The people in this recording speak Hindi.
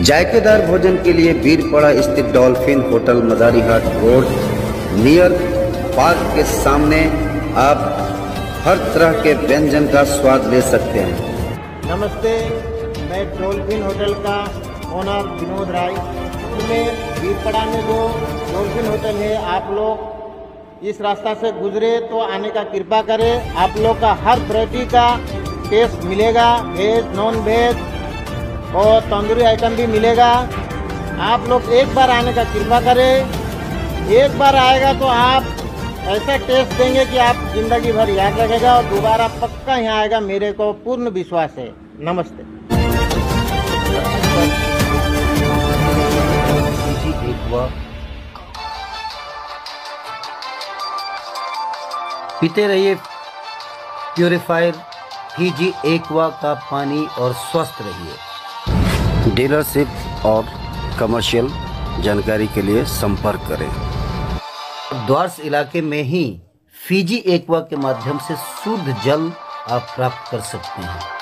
जायकेदार भोजन के लिए बीरपड़ा स्थित Dolphin hotel Madarihat road near park के सामने आप हर तरह के व्यंजन का स्वाद ले सकते हैं। नमस्ते, मैं डॉल्फिन होटल का ओनर विनोद राय। में बीरपड़ा में जो डॉल्फिन होटल है, आप लोग इस रास्ता से गुजरे तो आने का कृपा करें। आप लोग का हर वैरायटी का टेस्ट मिलेगा, वेज नॉन वेज और तंदूरी आइटम भी मिलेगा। आप लोग एक बार आने का कृपा करें। एक बार आएगा तो आप ऐसा टेस्ट देंगे कि आप जिंदगी भर याद रखेगा और दोबारा पक्का यहाँ आएगा, मेरे को पूर्ण विश्वास है। नमस्ते। पीते रहिए प्यूरिफायर फीजी एक्वा का पानी और स्वस्थ रहिए। डीलरशिप और कमर्शियल जानकारी के लिए संपर्क करें। द्वारस इलाके में ही फीजी एक्वा के माध्यम से शुद्ध जल आप प्राप्त कर सकते हैं।